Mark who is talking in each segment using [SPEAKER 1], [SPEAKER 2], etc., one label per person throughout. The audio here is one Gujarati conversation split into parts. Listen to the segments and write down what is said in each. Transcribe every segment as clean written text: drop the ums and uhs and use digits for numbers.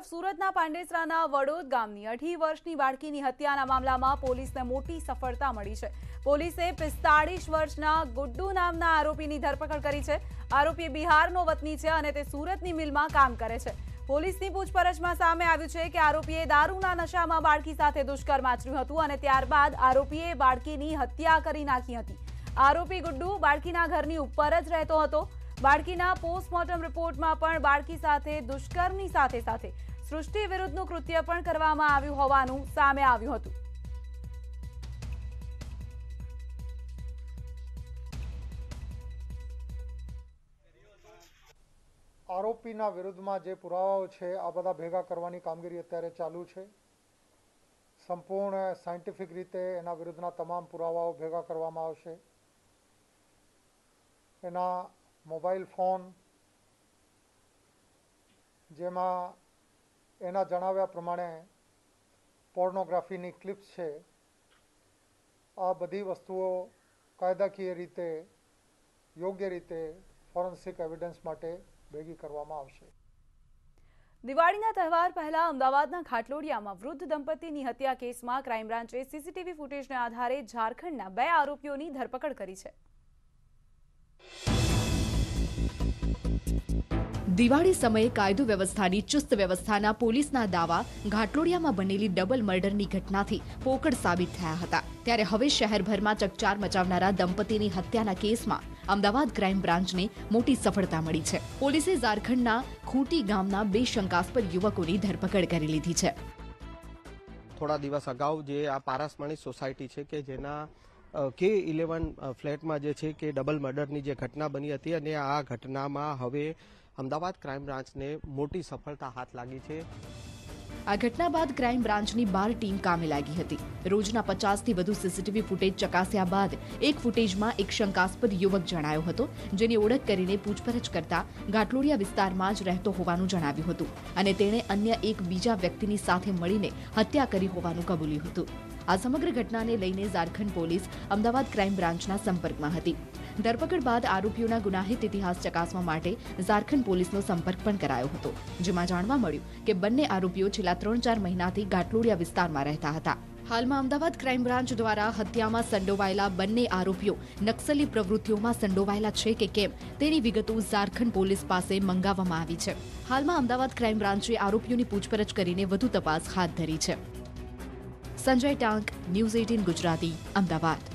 [SPEAKER 1] તરફ સુરતના પાંડેસરાના વડોદ ગામની 18 વર્ષની બાળકીની હત્યાના મામલામાં પોલીસને મોટી સફળતા મળી છે। પોલીસે 45 વર્ષના ગુડ્ડુ નામના આરોપીની ધરપકડ કરી છે। આરોપી બિહારનો વતની છે અને તે સુરતની મિલમાં કામ કરે છે। પોલીસની પૂછપરછમાં સામે આવ્યું છે કે આરોપીએ દારૂના નશામાં બાળકી સાથે દુષ્કર્મ આચર્યું હતું અને ત્યારબાદ આરોપીએ બાળકીની હત્યા કરી નાખી હતી। આરોપી ગુડ્ડુ બાળકીના ઘરની ઉપર જ રહેતો હતો। બાળકીના પોસ્ટમોર્ટમ રિપોર્ટમાં પણ બાળકી સાથે દુષ્કર્મની સાથે સાથે સૃષ્ટિ વિરુદ્ધનું કૃત્ય પણ કરવામાં આવ્યું હોવાનું સામે આવ્યું હતું।
[SPEAKER 2] આરોપીના વિરુદ્ધમાં જે પુરાવાઓ છે આ બધા ભેગા કરવાની કામગીરી અત્યારે ચાલુ છે। સંપૂર્ણ સાયન્ટિફિક રીતે એના વિરુદ્ધના તમામ પુરાવાઓ ભેગા કરવામાં આવશે। એના મોબાઈલ ફોન જેમાં એના જણાવ્યા પ્રમાણે પોર્નોગ્રાફીની ક્લિપ્સ છે, આ બધી વસ્તુઓ કાયદાકીય રીતે યોગ્ય રીતે ફોરેન્સિક એવિડન્સ માટે ભેગી કરવામાં આવશે।
[SPEAKER 1] દિવાળીના તહેવાર પહેલા અમદાવાદના ઘાટલોડિયામાં વૃદ્ધ દંપતીની હત્યા કેસમાં ક્રાઇમ બ્રાન્ચે સીસીટીવી ફૂટેજના આધારે ઝારખંડના 2 આરોપીઓની ધરપકડ કરી છે।
[SPEAKER 3] દિવાળી સમયે કાયદો વ્યવસ્થાની ચુસ્ત વ્યવસ્થાના પોલીસના દાવા ઘાટલોડિયામાં બનેલી ડબલ મર્ડરની ઘટનાથી પોકળ સાબિત થયા હતા। ત્યારે હવે શહેરભરમાં ચકચાર મચાવનારા દંપતીની હત્યાના કેસમાં અમદાવાદ ક્રાઇમ બ્રાન્ચને મોટી સફળતા મળી છે। પોલીસે ઝારખંડના ખૂંટી ગામના 2 શંકાસ્પદ યુવકોની ધરપકડ કરી લીધી છે।
[SPEAKER 4] થોડા દિવસ અગાઉ જે આ પારસમણી સોસાયટી છે કે જેના K11 ફ્લેટમાં જે છે કે ડબલ મર્ડરની જે ઘટના બની હતી અને આ ઘટનામાં હવે અમદાવાદ ક્રાઇમ બ્રાન્ચને મોટી સફળતા હાથ લાગી છે।
[SPEAKER 3] આ ઘટના બાદ ક્રાઇમ બ્રાન્ચની 12 ટીમ કામે લાગી હતી। રોજના 50થી વધુ સીસીટીવી ફૂટેજ ચકાસ્યા બાદ એક ફૂટેજમાં એક શંકાસ્પદ યુવક જણાયો હતો, જેની ઓળખ કરીને પૂછપરછ કરતા ઘાટલોડિયા વિસ્તારમાં જ રહેતો હોવાનું જણાવ્યું હતું અને તેણે અન્ય એક બીજા વ્યક્તિની સાથે મળીને હત્યા કરી હોવાનું કબૂલ્યું હતું। આ સમગ્ર ઘટનાને લઈને ઝારખંડ પોલીસ અમદાવાદ ક્રાઇમ બ્રાન્ચના સંપર્કમાં હતી। ધરપકડ બાદ આરોપીઓના ગુનાહિત ઇતિહાસ ચકાસવા માટે ઝારખંડ પોલીસનો સંપર્ક પણ કરાયો હતો, જેમાં જાણવા મળ્યું કે બંને આરોપીઓ છેલ્લા 3-4 મહિનાથી ઘાટલોડિયા વિસ્તારમાં રહેતા હતા। હાલમાં અમદાવાદ ક્રાઇમ બ્રાન્ચ દ્વારા હત્યામાં સંડોવાયેલા બંને આરોપીઓ નક્સલી પ્રવૃત્તિઓમાં સંડોવાયેલા છે કે કેમ તેની વિગતો ઝારખંડ પોલીસ પાસે મંગાવવામાં આવી છે। હાલમાં અમદાવાદ ક્રાઇમ બ્રાન્ચે આરોપીઓની પૂછપરછ કરીને વધુ તપાસ હાથ ધરી છે। સંજય ટાંક, ન્યૂઝ 18 ગુજરાતી, અમદાવાદ।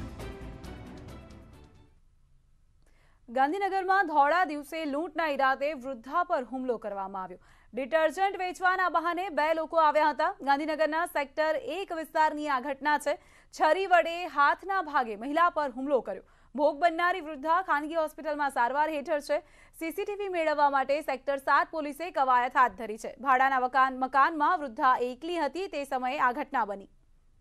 [SPEAKER 1] ગાંધીનગરમાં ધોળા દિવસે લૂંટના ઈરાદે વૃદ્ધા પર હુમલો કરવામાં આવ્યો। ડિટર્જન્ટ વેચવાના બહાને 2 લોકો આવ્યા હતા। ગાંધીનગરના સેક્ટર 1 વિસ્તારની આ ઘટના છે। છરી વડે હાથના ભાગે મહિલા પર હુમલો કર્યો। ભોગ બનનારી વૃદ્ધા ખાનગી હોસ્પિટલમાં સારવાર હેઠળ છે। સીસીટીવી મેળવવા માટે સેક્ટર 7 પોલીસે કવાયત હાથ ધરી છે। ભાડાના મકાનમાં વૃદ્ધા એકલી હતી તે સમયે આ ઘટના બની।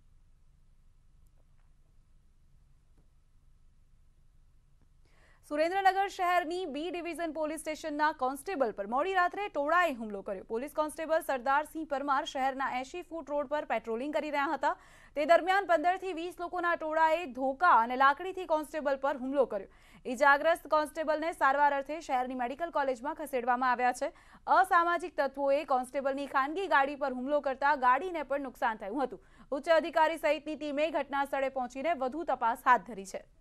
[SPEAKER 1] સુરેન્દ્રનગર શહેરની બી ડિવિઝન પોલીસ સ્ટેશનના કોન્સ્ટેબલ પર મોડી રાત્રે ટોળાએ હુમલો કર્યો। પોલીસ કોન્સ્ટેબલ સરદારસિંહ પરમાર શહેરના 80 ફૂટ રોડ પર પેટ્રોલિંગ કરી રહ્યા હતા। તે દરમિયાન 15થી 20 લોકોના ટોળાએ ધોકા અને લાકડીથી કોન્સ્ટેબલ પર હુમલો કર્યો। ઇજાગ્રસ્ત કોન્સ્ટેબલને સારવાર અર્થે શહેરની મેડિકલ કોલેજમાં ખસેડવામાં આવ્યા છે। અસામાજિક તત્વોએ કોન્સ્ટેબલની ખાનગી ગાડી પર હુમલો કરતા ગાડીને પણ નુકસાન થયું હતું। ઉચ્ચ અધિકારી સહિતની ટીમે ઘટના સ્થળે પહોંચીને વધુ તપાસ હાથ ધરી છે।